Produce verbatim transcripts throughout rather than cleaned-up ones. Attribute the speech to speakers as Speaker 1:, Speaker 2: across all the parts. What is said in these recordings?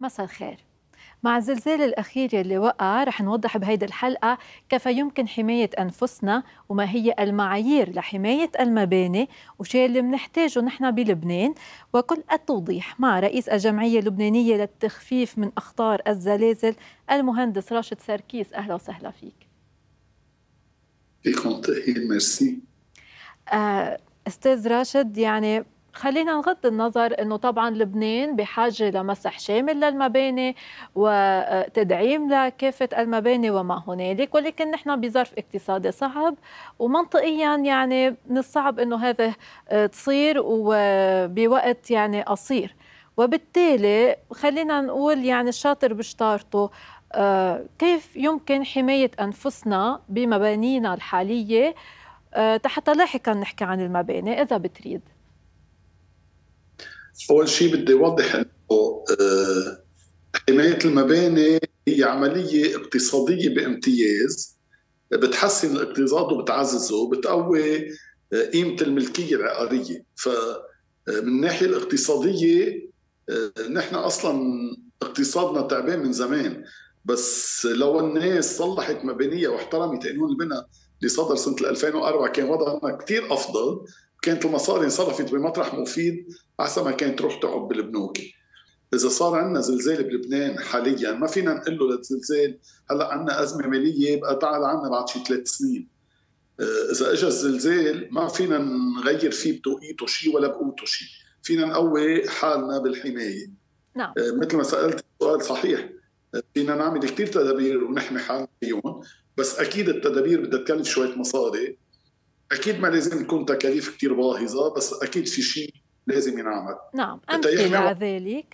Speaker 1: مساء الخير. مع الزلزال الأخير يلي وقع رح نوضح بهيدي الحلقة كيف يمكن حماية أنفسنا وما هي المعايير لحماية المباني وشي اللي منحتاجه نحن بلبنان، وكل التوضيح مع رئيس الجمعية اللبنانية للتخفيف من أخطار الزلازل المهندس راشد سركيس. أهلا وسهلا فيك.
Speaker 2: فيكم تأهيل ميرسي.
Speaker 1: آه أستاذ راشد، يعني خلينا نغض النظر أنه طبعا لبنان بحاجة لمسح شامل للمباني وتدعيم لكافة المباني وما هنالك، ولكن نحن بظرف اقتصادي صعب ومنطقيا يعني من الصعب أنه هذا تصير وبوقت يعني قصير، وبالتالي خلينا نقول يعني الشاطر بشطارته. كيف يمكن حماية أنفسنا بمبانينا الحالية حتى لاحقا نحكي عن المباني إذا بتريد؟
Speaker 2: أول شيء بدي أوضح أنه حماية المباني هي عملية اقتصادية بامتياز، بتحسن الاقتصاد وبتعززه، بتقوي قيمة الملكية العقارية. فمن الناحية الاقتصادية نحن أصلا اقتصادنا تعبان من زمان، بس لو الناس صلحت مبانيها واحترمت قانون البناء اللي صدر سنة ألفين وأربعة كان وضعنا كتير أفضل، كانت المصاري انصرفت بمطرح مفيد أحسن ما كانت تروح تقعد بالبنوك. إذا صار عندنا زلزال بلبنان حاليا ما فينا نقول له للزلزال هلا عندنا أزمة مالية يبقى تعال عنا بعد شي ثلاث سنين. إذا إجا الزلزال ما فينا نغير فيه بتوقيته شيء ولا بقوته شيء، فينا نقوي حالنا بالحماية.
Speaker 1: نعم.
Speaker 2: مثل ما سألت سؤال صحيح، فينا نعمل كتير تدابير ونحمي حالنا فيهم، بس أكيد التدابير بدها تكلف شوية مصاري. أكيد ما لازم تكون تكاليف كتير باهظة، بس أكيد في شيء لازم ينعمل.
Speaker 1: نعم، أمثلة على ذلك.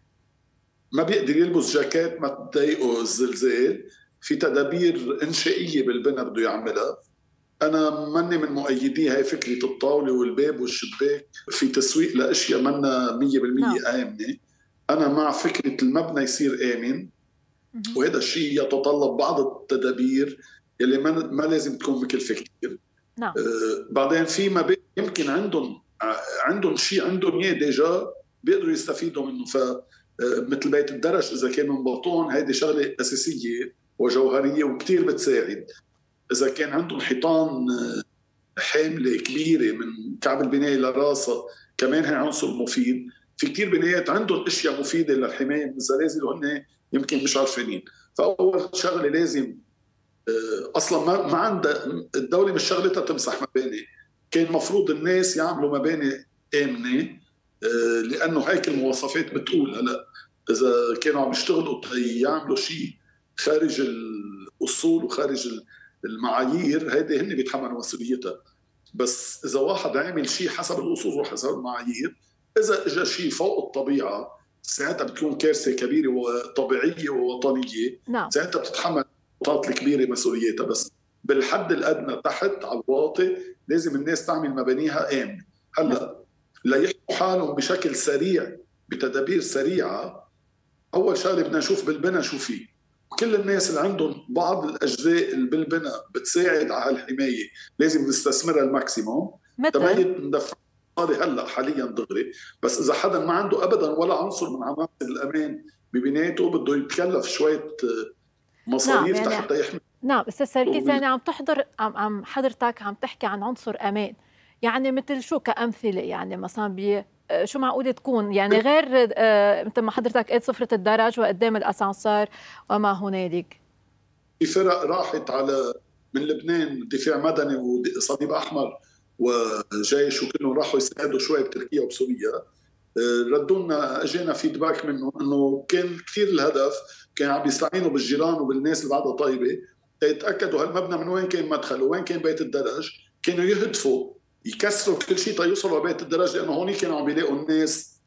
Speaker 2: ما بيقدر يلبس جاكيت ما تضايقه الزلزال، في تدابير إنشائية بالبناء بده يعملها. أنا ماني من مؤيدي هاي فكرة الطاولة والباب والشباك في تسويق لأشياء منا مية بالمية آمنة. أنا مع فكرة المبنى يصير آمن، وهذا الشيء يتطلب بعض التدابير يلي ما لازم تكون مكلفة كتير.
Speaker 1: نعم.
Speaker 2: آه بعدين في مباني يمكن عندهم عندهم شيء عندهم اياه ديجا بيقدروا يستفيدوا منه، ف مثل بيت الدرج اذا كان من بطون هيدي شغله اساسيه وجوهريه وكثير بتساعد. اذا كان عندهم حيطان حامله كبيره من كعب البنايه لراسها كمان هي عنصر مفيد. في كثير بنايات عندهم اشياء مفيده للحمايه من الزلازل وهن يمكن مش عارفين. فاول شغله لازم اصلا ما ما عندها الدوله مش شغلتها تمسح مباني، كان مفروض الناس يعملوا مباني امنه، لانه هيك المواصفات بتقول. هلا اذا كانوا عم يشتغلوا يعملوا شيء خارج الاصول وخارج المعايير هيدي هن بيتحملوا مسؤوليتها، بس اذا واحد عامل شيء حسب الاصول وحسب المعايير، اذا اجى شيء فوق الطبيعه ساعتها بتكون كارثه كبيره وطبيعيه ووطنيه.
Speaker 1: نعم.
Speaker 2: ساعتها بتتحمل السلطات الكبيره مسؤوليتها، بس بالحد الادنى تحت على الواطي لازم الناس تعمل مبانيها امنه. هلا ليحموا حالهم بشكل سريع بتدابير سريعه، اول شغله بدنا نشوف بالبناء شو فيه. كل الناس اللي عندهم بعض الاجزاء اللي بالبناء بتساعد على الحمايه لازم نستثمرها الماكسيموم. تميت ندفع هلا حاليا دغري، بس اذا حدا ما عنده ابدا ولا عنصر من عناصر الامان ببنايته بده يتكلف شويه مصاريف. نعم يعني حتى يحمي.
Speaker 1: نعم استاذ سركيس، يعني عم تحضر عم عم حضرتك عم تحكي عن عنصر امان، يعني مثل شو كأمثله؟ يعني مثلا بي شو معقول تكون يعني غير مثل ما حضرتك قلت صفرة الدرج وقدام الاسانسير وما هنالك؟
Speaker 2: في فرق راحت على من لبنان، دفاع مدني وصليب احمر وجيش وكلهم راحوا يساعدوا شوي بتركيا وبسوريا. ردوا لنا اجينا فيدباك منه انه كان كثير الهدف كان عم يستعينوا بالجيران وبالناس اللي بعدها طيبه يتاكدوا هالمبنى من وين كان مدخله وين كان بيت الدرج. كانوا يهدفوا يكسروا كل شيء تيوصلوا لبيت الدرج، لانه هون كانوا عم يلاقوا الناس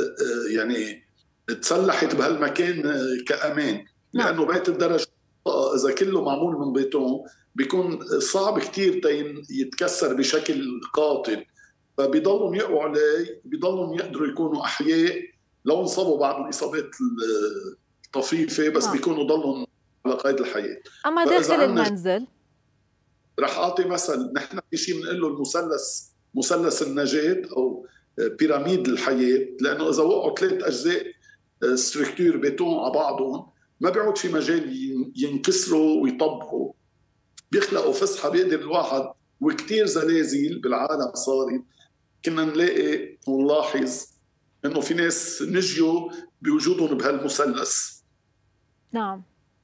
Speaker 2: يعني تسلحت بهالمكان كامان، لانه بيت الدرج اذا كله معمول من بيتون بيكون صعب كثير يتكسر بشكل قاتل، فبيضلوا يقعوا عليه، بيضلوا يقدروا يكونوا احياء لو انصابوا بعض الاصابات الطفيفه، بس بيكونوا ضلوا على قيد الحياه.
Speaker 1: اما داخل المنزل
Speaker 2: رح اعطي مثل، نحن في شيء بنقول له المثلث مثلث النجاه او بيراميد الحياه، لانه اذا وقعوا ثلاث اجزاء ستركتور بيتون على بعضهم، ما بيعود في مجال ينكسروا ويطبقوا، بيخلقوا فسحه بيقدر الواحد. وكثير زلازل بالعالم صارت كنا نلاقي ونلاحظ انه في ناس نجيوا بوجودهم بهالمثلث.
Speaker 1: نعم.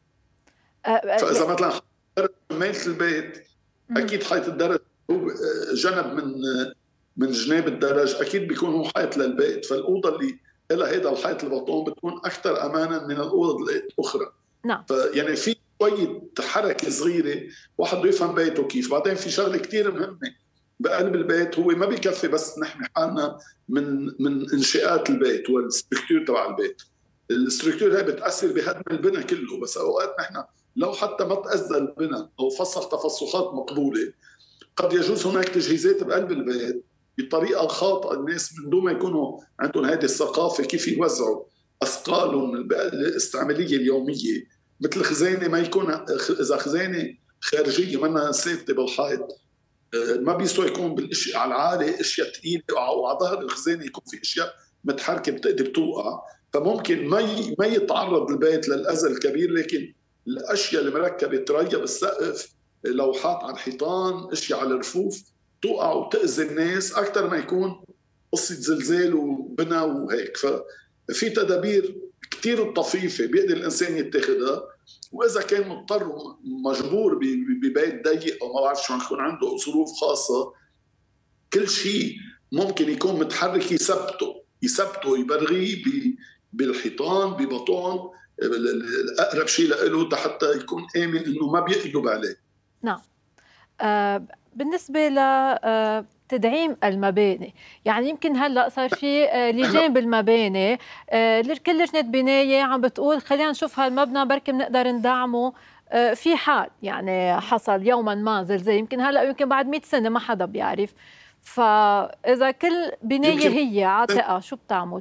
Speaker 2: فاذا مثلا ميلة البيت، اكيد حيط الدرج هو جنب من من جناب الدرج، اكيد بيكون هو حيط للبيت، فالاوضه اللي لها هيدا الحيط البطون بتكون اكثر امانا من الاوضه الاخرى.
Speaker 1: نعم.
Speaker 2: فيعني في شويه حركه صغيره واحد بده يفهم بيته كيف. بعدين في شغله كثير مهمه بقلب البيت، هو ما بيكفي بس نحمي حالنا من من انشاءات البيت والستركتور تبع البيت. الستركتور هاي بتاثر بهدم البناء كله، بس اوقات نحن لو حتى ما تاذى البناء او فصل تفصصات مقبوله، قد يجوز هناك تجهيزات بقلب البيت بطريقه خاطئه. الناس من دون ما يكونوا عندهم هذه الثقافه كيف يوزعوا اثقالهم الاستعماليه اليوميه، مثل خزانه ما يكون، اذا خزانه خارجيه منا ثابته بالحائط، ما بيسوى يكون بالاشياء على العالي اشياء ثقيله، او على ظهر الخزانه يكون في اشياء متحركه بتقدر توقع، فممكن ما ما يتعرض البيت للاذى الكبير. لكن الاشياء اللي مركبه تريا بالسقف، لوحات على الحيطان، اشياء على الرفوف، توقع وتاذي الناس اكثر ما يكون قصه زلزال وبنى وهيك. ففي تدابير كثير طفيفه بيقدر الانسان يتخذها، واذا كان مضطر مجبور ببيت ضيق او ما بعرف شو يكون عنده ظروف خاصه، كل شيء ممكن يكون متحرك يثبته يثبته يبرغيه بالحيطان ببطون الاقرب شيء له حتى يكون امن انه ما بيقلب عليه.
Speaker 1: نعم. آه بالنسبه ل آه تدعيم المباني، يعني يمكن هلا صار في لجان بالمباني، كل لجنه بنايه عم بتقول خلينا نشوف هالمبنى بركي بنقدر ندعمه في حال يعني حصل يوما ما زلزال، يمكن هلا يمكن بعد مئة سنه ما حدا بيعرف. فاذا كل بنايه هي عاتقه شو بتعمل؟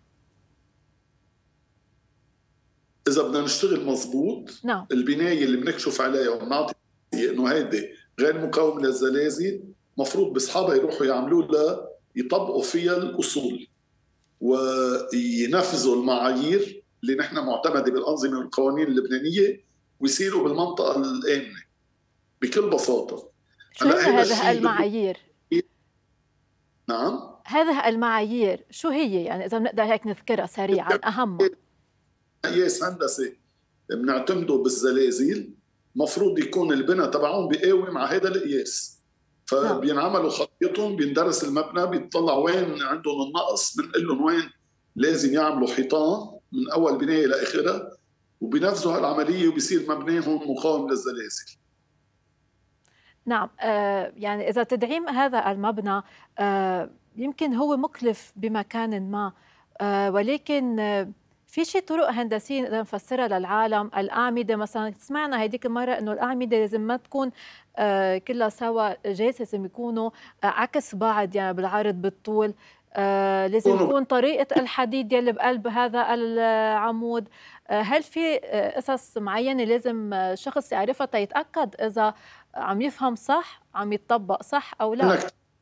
Speaker 2: اذا بدنا نشتغل مضبوط،
Speaker 1: نعم.
Speaker 2: البنايه اللي بنكشف عليها ونعطي انه هيدي غير مقاومه للزلازل، مفروض باصحابها يروحوا يعملوا لها يطبقوا فيها الاصول وينفذوا المعايير اللي نحن معتمده بالانظمه والقوانين اللبنانيه، ويصيروا بالمنطقه الامنه بكل بساطه.
Speaker 1: شو هي هذه المعايير؟
Speaker 2: نعم،
Speaker 1: هذه المعايير شو هي؟ يعني اذا بنقدر هيك نذكرها سريعا اهمها.
Speaker 2: قياس هندسي بنعتمده بالزلازل، مفروض يكون البناء تبعهم بيقاوم على هذا القياس، فبينعملوا خطيتهم، بيندرس المبنى، بيطلع وين عندهم النقص، بنقول لهم وين لازم يعملوا حيطان من اول بنايه لاخرها، وبينفذوا هالعمليه وبيصير مبناهم مقاوم للزلازل.
Speaker 1: نعم. آه يعني اذا تدعيم هذا المبنى آه يمكن هو مكلف بمكان ما، آه ولكن آه في شيء طرق هندسيه نقدر نفسرها للعالم. الاعمده مثلا، سمعنا هيديك المره انه الاعمده لازم ما تكون آه كلها سوا جالسه، لازم يكونوا آه عكس بعض يعني بالعرض بالطول، آه لازم يكون طريقه الحديد يلي بقلب هذا العمود. آه هل في آه قصص معينه لازم شخص يعرفها تيتاكد اذا عم يفهم صح، عم يتطبق صح او لا؟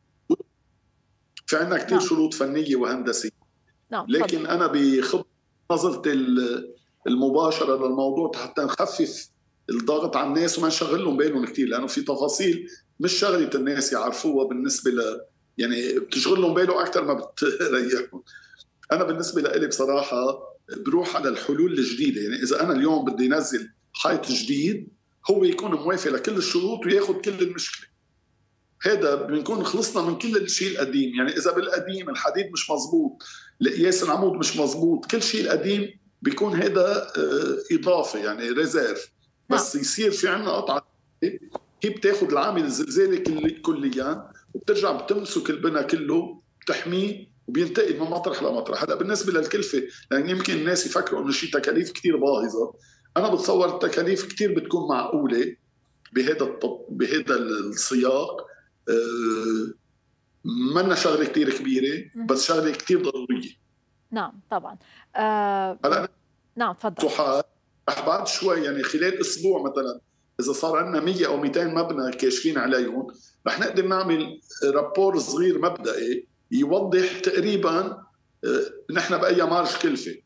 Speaker 2: في عندنا كثير نعم. شروط فنيه وهندسيه.
Speaker 1: نعم.
Speaker 2: لكن فضل. انا بخبرتي نظرتي المباشره للموضوع حتى نخفف الضغط على الناس وما نشغلهم بالهم كثير، لانه في تفاصيل مش شغله الناس يعرفوها بالنسبه ل يعني بتشغلهم بالهم اكثر ما بتريحهم. انا بالنسبه لي بصراحه بروح على الحلول الجديده. يعني اذا انا اليوم بدي انزل حيط جديد، هو يكون موافق لكل الشروط وياخذ كل المشكله، هذا بنكون خلصنا من كل الشيء القديم. يعني اذا بالقديم الحديد مش مزبوط، القياس العمود مش مزبوط، كل شيء القديم بيكون هذا اضافه يعني ريزيرف. بس يصير في عندنا قطعه هي بتاخذ العامل الزلزالي كليا وبترجع بتمسك البناء كله بتحميه وبينتقل من مطرح لمطرح. هلا بالنسبه للكلفه، لان يمكن الناس يفكروا انه شيء تكاليف كثير باهظه، انا بتصور التكاليف كثير بتكون معقوله بهذا بهذا السياق. أه منا شغله كثير كبيره، بس شغله كثير ضروريه.
Speaker 1: نعم طبعا. آه
Speaker 2: هلا
Speaker 1: نعم تفضل.
Speaker 2: رح بعد شوي يعني خلال اسبوع مثلا اذا صار عندنا مية او مئتين مبنى كاشفين عليهم، رح نقدر نعمل رابور صغير مبدئي يوضح تقريبا أه نحن باي مارج كلفه.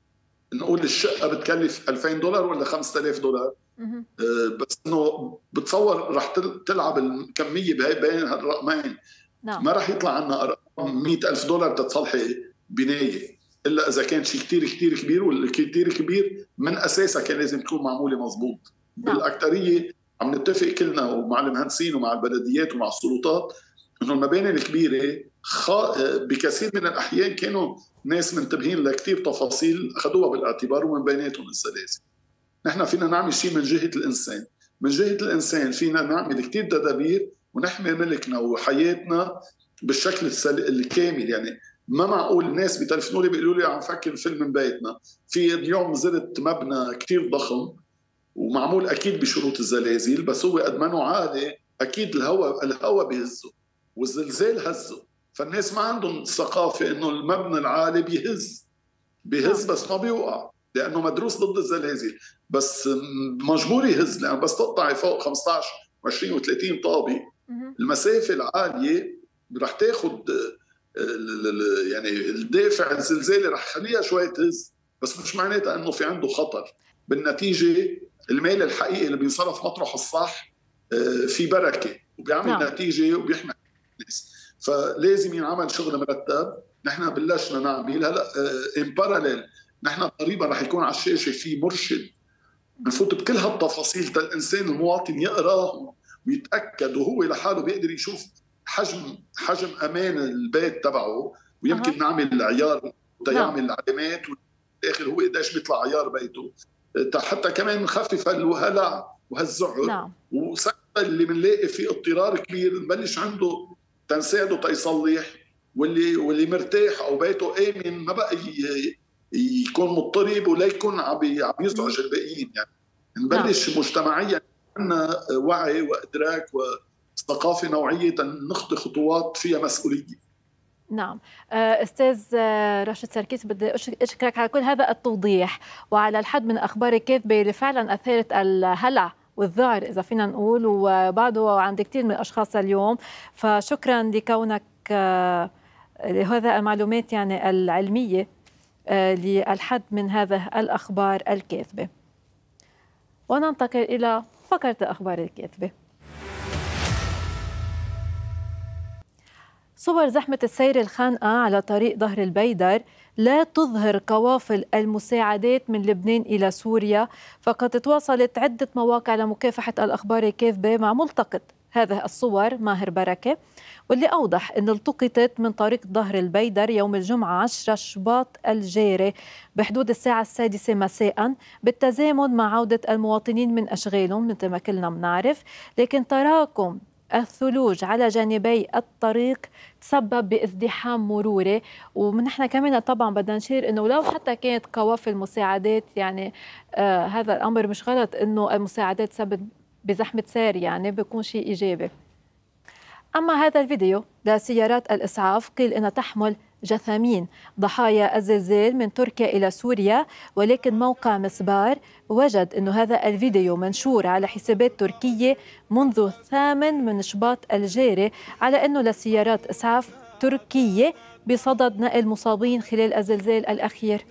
Speaker 2: نقول الشقه بتكلف ألفين دولار ولا خمسة آلاف دولار.
Speaker 1: مهم.
Speaker 2: آه، بس انه بتصور رح تل- تلعب الكميه بهي بين هالرقمين.
Speaker 1: نعم.
Speaker 2: ما رح يطلع عنا ارقام مئة ألف دولار تتصلحي بنايه، الا اذا كان شيء كثير كثير كبير، والكثير كبير من اساسها كان لازم تكون معموله مضبوط.
Speaker 1: نعم.
Speaker 2: بالاكثريه عم نتفق كلنا ومع المهندسين ومع البلديات ومع السلطات انه المباني الكبيره خ... بكثير من الاحيان كانوا ناس منتبهين لكثير تفاصيل اخذوها بالاعتبار، ومن بيناتهم السلاسل. نحن فينا نعمل شيء من جهه الانسان، من جهه الانسان فينا نعمل كثير تدابير ونحمي ملكنا وحياتنا بالشكل السل... الكامل. يعني ما معقول الناس بتلفنوا لي بيقولوا لي عم فكر فيلم من بيتنا. في اليوم زرت مبنى كثير ضخم ومعمول اكيد بشروط الزلازل، بس هو قد ما عالي اكيد الهواء الهواء بيهزه والزلزال هزه، فالناس ما عندهم ثقافه انه المبنى العالي بيهز بيهز بس ما بيوقع، لانه مدروس ضد الزلازل، بس مجبور يهز لانه بس تقطعي فوق خمسة عشر وعشرين وثلاثين طابق المسافه العاليه رح تاخذ يعني الدافع الزلزالي رح يخليها شوي تهز، بس مش معناتها انه في عنده خطر. بالنتيجه المال الحقيقي اللي بينصرف مطرح الصح في بركه وبيعمل نعم. نتيجه وبيحمي الناس. فلازم ينعمل شغل مرتب. نحن بلشنا نعمل هلا ان باراليل. نحن قريبا رح يكون على الشاشه في مرشد بفوت بكل هالتفاصيل تا الانسان المواطن يقراه ويتاكد وهو لحاله بيقدر يشوف حجم حجم امان البيت تبعه، ويمكن أه. نعمل عيار تيعمل علامات بالاخر هو قديش بيطلع عيار بيته، حتى كمان نخفف الهلع وهالزعر. نعم. وساعتها اللي بنلاقي فيه اضطرار كبير نبلش عنده تنساعده تيصلح، واللي واللي مرتاح او بيته امن ما بقى يكون مضطرب ولا يكون عم يزعج الباقيين. يعني نبلش نعم. مجتمعيا عندنا وعي وادراك وثقافه نوعيه نخطي خطوات فيها مسؤوليه.
Speaker 1: نعم. أستاذ راشد سركيس، بدي أشكرك على كل هذا التوضيح وعلى الحد من أخبار الكاذبة اللي فعلا أثارت الهلع والذعر إذا فينا نقول، وبعده عند كثير من الأشخاص اليوم. فشكرا لكونك لهذا المعلومات يعني العلمية للحد من هذا الأخبار الكاذبة. وننتقل إلى فقرة أخبار الكاذبة. صور زحمة السير الخانقة على طريق ظهر البيدر لا تظهر قوافل المساعدات من لبنان إلى سوريا، فقد تواصلت عدة مواقع لمكافحة الأخبار الكاذبة مع ملتقط هذه الصور ماهر بركة، واللي أوضح أن التقطت من طريق ظهر البيدر يوم الجمعة عشرة شباط الجاري بحدود الساعة السادسة مساء، بالتزامن مع عودة المواطنين من أشغالهم مثل ما كلنا بنعرف. لكن تراكم الثلوج على جانبي الطريق تسبب بازدحام مروري. ونحن كمان طبعا بدنا نشير انه لو حتى كانت قوافل مساعدات يعني آه هذا الامر مش غلط انه المساعدات تسبب بزحمه سير، يعني بيكون شيء ايجابي. اما هذا الفيديو لسيارات الاسعاف قيل انها تحمل جثامين ضحايا الزلزال من تركيا إلى سوريا، ولكن موقع مسبار وجد أن هذا الفيديو منشور على حسابات تركية منذ الثامن من شباط الجاري على أنه لسيارات إسعاف تركية بصدد نقل مصابين خلال الزلزال الأخير.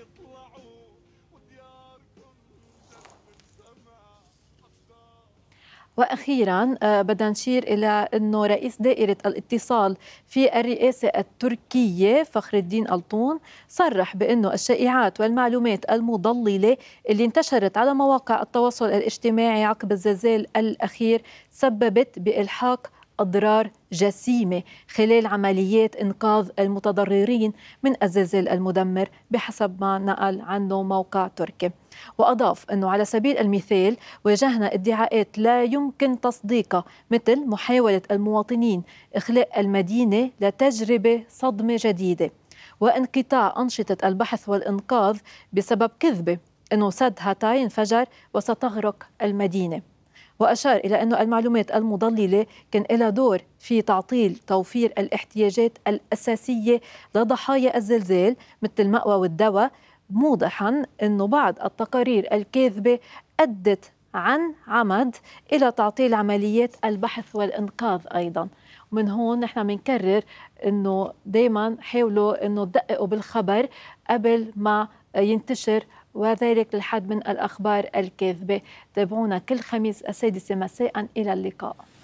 Speaker 1: وأخيرا بدنا نشير إلى أنه رئيس دائرة الاتصال في الرئاسة التركية فخر الدين ألطون صرح بأنه الشائعات والمعلومات المضللة اللي انتشرت على مواقع التواصل الاجتماعي عقب الزلزال الأخير سببت بإلحاق أضرار جسيمة خلال عمليات إنقاذ المتضررين من الزلزال المدمر بحسب ما نقل عنه موقع تركي. وأضاف أنه على سبيل المثال واجهنا ادعاءات لا يمكن تصديقها مثل محاولة المواطنين إخلاء المدينة لتجربة صدمة جديدة، وانقطاع أنشطة البحث والإنقاذ بسبب كذبة أنه سد هاتاي انفجر وستغرق المدينة. وأشار إلى أن المعلومات المضللة كان لها دور في تعطيل توفير الاحتياجات الأساسية لضحايا الزلزال مثل المأوى والدواء، موضحا أنه بعض التقارير الكاذبة أدت عن عمد إلى تعطيل عمليات البحث والإنقاذ أيضا. ومن هون نحن بنكرر أنه دايما حاولوا أنه تدققوا بالخبر قبل ما ينتشر وذلك للحد من الأخبار الكاذبة. تابعونا كل خميس السادسة مساء. إلى اللقاء.